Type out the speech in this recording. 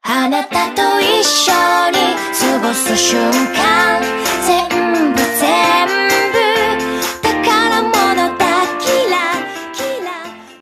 あなたと一緒に過ごす瞬間